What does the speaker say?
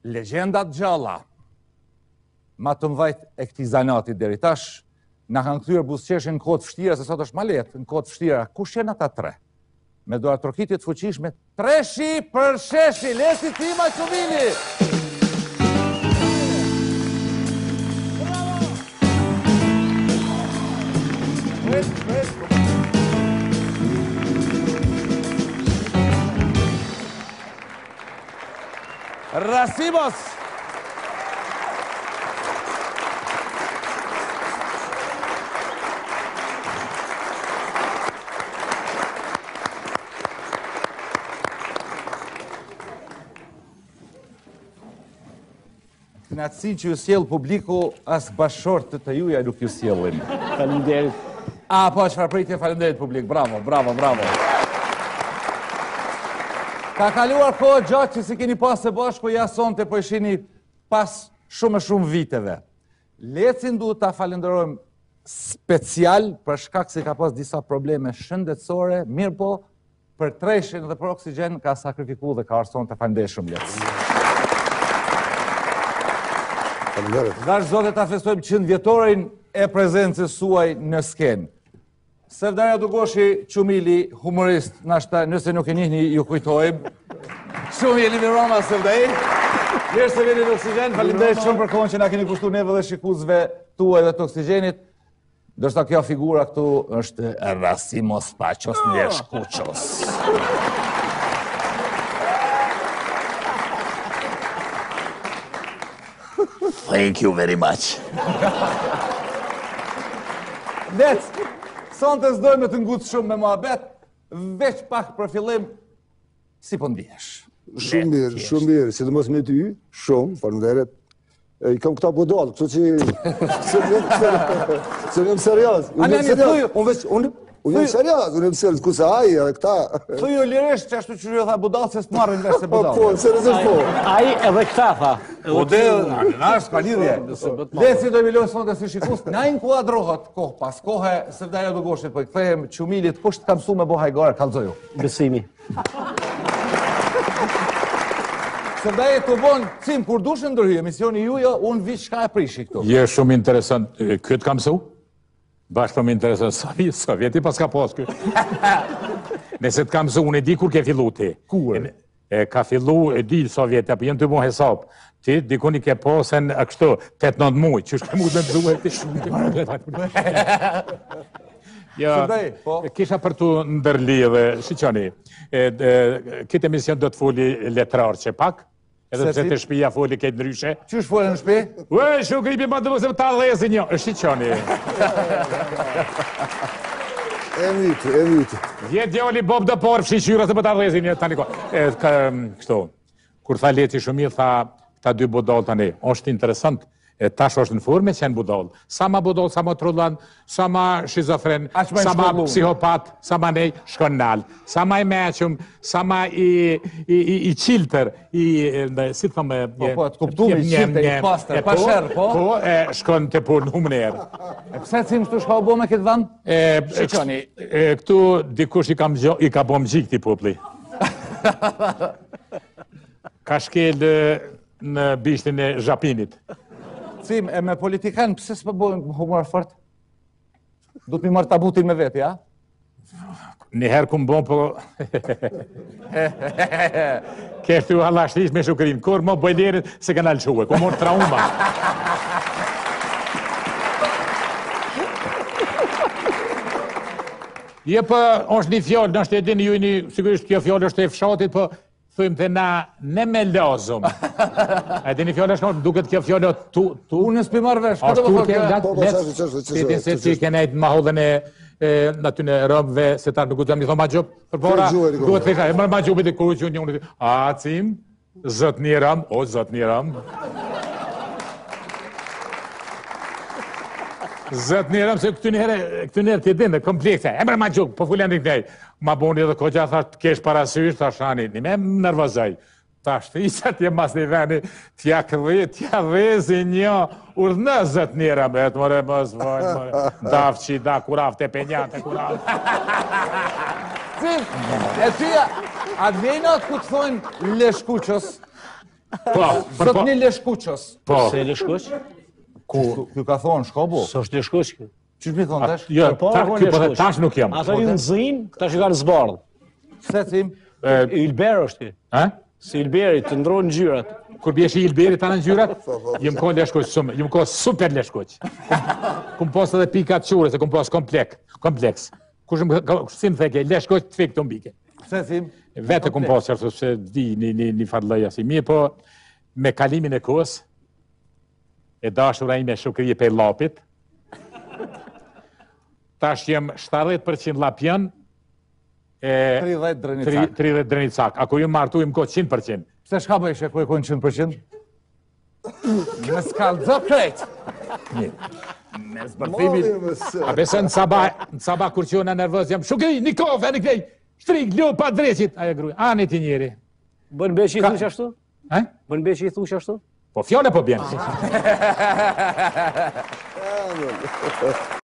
Legjendat gjalla, ma të mdhajt e këti zanati deri tash, na kanë kthyer buzëqeshin në kohë të vështira, se sot është ma lehtë, në kohë të vështira. Kush janë ata tre? Me duar trokitit fuqishme, treshi për sheshi, Leci Cima Qumili! Rasimos! Knatësi që ju sjell publiku, as bashkëshort të juja nuk ju sjellin. Faleminderit. Po, çfarë pritje, faleminderit publik. Bravo, bravo, bravo. Ka kaluar kohë gjatë që si keni pas së bashku, ja sonte po ishini pas shumë viteve. Lecin duhet ta falenderojmë special për shkak se ka pas disa probleme shëndetësore, mirë po për treshin dhe për oksigjen ka sakrifikuar dhe ka arson të faleminderit shumë Lec. Dash zote ta festojmë 100 vjetorin e prezencës suaj në skenë. Sevdaja Dugoshi Qumili, humorist, nashta nëse nuk e njihni ju kujtojmë. Shumë jeni me Roma, Sevdaj. Mirë se vini në Oksigjen, faleminderit shumë për kohën që na keni kushtuar neve dhe shikuesve tuaj dhe të Oksigjenit. Ndërsa kjo figura këtu është Rasimos Paqos Leshkuqos. Thank you very much. Lec, sonte s'dojmë të ngutë shumë me muhabet, veç pak për fillim, si po ndihesh? Shumë mirë, sidomos me ty, shumë, faleminderit. I kam këta budallë, kështu që se vëm serios. Unë jam serios, unë jam serios, ku se aji edhe këta. Thuj ju lirisht që ashtu që ju tha budallë, se s'marrin vesh se budallë. Po, seriosisht po. Aji edhe këta tha. Po dhe, në është ka lidhje. Leci do milojnë sonde si shikus, na inkuadrohet kohë pas kohë, Sevdaja Dugoshit, po i kthehem Qumilit, kush të ka mësu me bo hajgare, kallëzoju. Besimi. Sevdaja të bon, cim, kur dushën ndërhy, emisioni juja, unë vi qka e prishi këtu. Je shumë interesant, këtë ka mësu? Bashkë më interesant, Sovjeti pas ka pas këtë. Nëse të ka mësu, unë e di kur ke fillu ti. Kur? Ka fillu, e di Sovjeti, apo jenë të mu hesap. Ti, dikun i ke pasen kështu, 8-9 muj, që shke mu dhe mëzu e ti shumë. Ja, kisha për tu ndërli dhe, shiqoni, këtë emision do të foli letrar që pak, edhe pëse të shpija foli këtë ndryshe. Qysh foli në shpi? Ue, shu gripi ma të mëse ta lezi një, shiqoni. E mytë. Vjetë djali Bob dhe porë fshiqyra se për ta lezi një, tani ko. Kështu, kur tha Leci shumë, tha ta dy budal tani, është interesant, tash është në forme që janë budal. Sa ma budal, sa ma trullan, sa ma shizofren, sa ma psihopat, sa ma nej, shkon nalë. Sa ma i meqëm, sa ma i qilter, si të thëmë... Po, të kuptume, i qilter, i paster, pa shërë, po? Po, shkon të pur në humnerë. Pse cimë shtu shka u bo me këtë vend? Shqoni, këtu dikush i ka bom gjik t'i popli. Ka shkel në bishtin e Zhapinit. Cim, e me politikan, pëse s'pë bojnë humor fort? Du t'mi marrë tabutin me vetë, ja? Njëherë ku më bon, po... Keshtu halashtish me shukrin, kur më bëjderit se kanë alquë, ku morë trauma. Je për, është një fjallë, nështë e dini ju një, sigurisht kjo fjallë është e fshatit, po... Thujmë të na ne me lazëm. A di një fjallë është në duket kjo fjallë tu... Unë s'pi marrë vesh, këtë më thokja? Ti se që ke nejtë ma hodhen e në ty në rëmëve, se ta nuk u të më një thonë ma gjupë, për pora, duhet të thesha, e mërë ma gjupë dhe kuru që unë, a, cim, zët një rëmë, o, zët një rëmë. Zët një rëmë, se këtë njerë të dinë, komplekse, e mërë ma gjupë, po fullen një kënej. Ma boni edhe koqa, thasht, kesh parasysh, thasht, shani, një me më nërvazaj. Thasht, isha t'je mas një veni, t'ja dhezi një urdhnë zët njëra, bet, mëre, mës, vojnë, mëre, daf që da, kuraf, te penjate, kuraf. Cim, e tyja, atë vjenat ku të thojnë Leshkuqos, Po, Sot një Leshkuqës. po. Se Leshkuq? Ky ka thonë shkobu. S'është Leshkuq ky. Çish mi thonë tash? Jo, Po, po, ky po Leshkuq. tash nuk jam. Ata i nxin, tash i kanë zbardh. Se cim? Ilber është ky. Ha? Si Ilberi të ndronë ngjyrat. Kur bjesh i Ilberit anë ngjyrat, jem ko Leshkuq shumë, jem ko super Leshkuq. Kum pos edhe pika të qure, se kum pos kompleks. Kush si më theke, Leshkuq të fik të mbike. Se cim? Vete kum pos qërë, se di një farlëja si mirë, po me kalimin e kohës, e dashura ime Shukrije pe lapit, tash jem 70% lapjan, 30 drenicak. 30 drenicak. Ako ju martu im ko 100%. Pse shka bëjshë ku e kojnë 100%? Në skallëzo krejt. Me zbërthimin. A besën në sabah kur që unë nervoz jam, Shukri, një kofë, një krej, shtrik, ljo pa dreqit. Aja gruja, ani ti njeri. Bën beqi i thush ashtu? Eh? Bën beqi i thush ashtu? Po fjole po bjenë.